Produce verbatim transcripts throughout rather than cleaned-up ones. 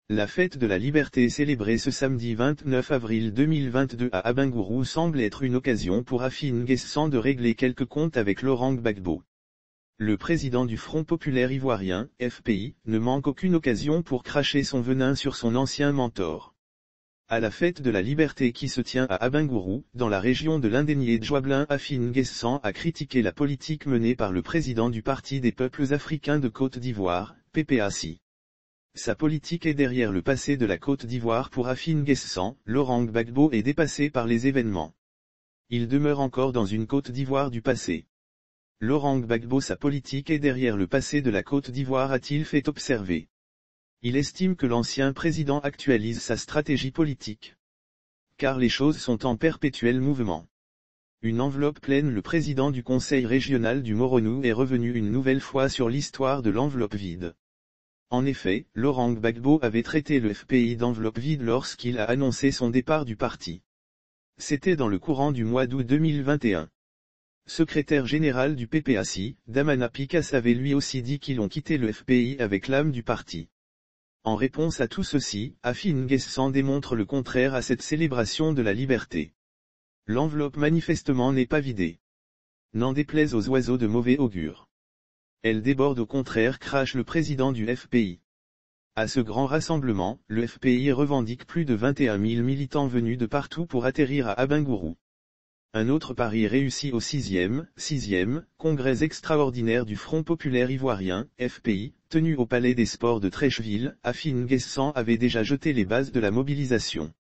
La fête de la liberté célébrée ce samedi vingt-neuf avril deux mille vingt-deux à Abengourou semble être une occasion pour Afin Guessan de régler quelques comptes avec Laurent Gbagbo. Le président du Front populaire ivoirien, F P I, ne manque aucune occasion pour cracher son venin sur son ancien mentor. À la fête de la liberté qui se tient à Abengourou, dans la région de l'Indénié Djouablin, Afin Guessan a critiqué la politique menée par le président du Parti des peuples africains de Côte d'Ivoire, P P A C I. Sa politique est derrière le passé de la Côte d'Ivoire pour Afin Guessan. Laurent Gbagbo est dépassé par les événements. Il demeure encore dans une Côte d'Ivoire du passé. Laurent Gbagbo sa politique est derrière le passé de la Côte d'Ivoire a-t-il fait observer. Il estime que l'ancien président actualise sa stratégie politique. Car les choses sont en perpétuel mouvement. Une enveloppe pleine. Le président du conseil régional du Moronou est revenu une nouvelle fois sur l'histoire de l'enveloppe vide. En effet, Laurent Gbagbo avait traité le F P I d'enveloppe vide lorsqu'il a annoncé son départ du parti. C'était dans le courant du mois d'août deux mille vingt et un. Secrétaire général du P P A C I, Damana Picasse avait lui aussi dit qu'ils ont quitté le F P I avec l'âme du parti. En réponse à tout ceci, Afin Guessan démontre le contraire à cette célébration de la liberté. L'enveloppe manifestement n'est pas vidée. N'en déplaise aux oiseaux de mauvais augure. Elle déborde au contraire, crache le président du F P I. À ce grand rassemblement, le F P I revendique plus de vingt et un mille militants venus de partout pour atterrir à Abengourou. Un autre pari réussi au sixième, sixième, congrès extraordinaire du Front populaire ivoirien, F P I, tenu au Palais des Sports de Treichville. Afin Guessan avait déjà jeté les bases de la mobilisation.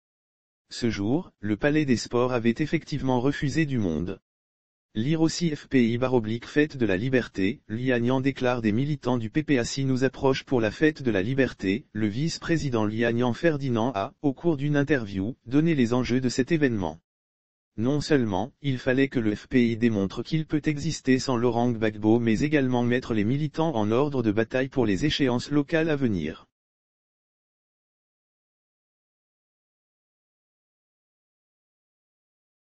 Ce jour, le Palais des Sports avait effectivement refusé du monde. Lire aussi F P I baroblique fête de la liberté. Liagnan déclare des militants du P P A C I nous approchent pour la fête de la liberté. Le vice-président Liagnan Ferdinand a, au cours d'une interview, donné les enjeux de cet événement. Non seulement, il fallait que le F P I démontre qu'il peut exister sans Laurent Gbagbo mais également mettre les militants en ordre de bataille pour les échéances locales à venir.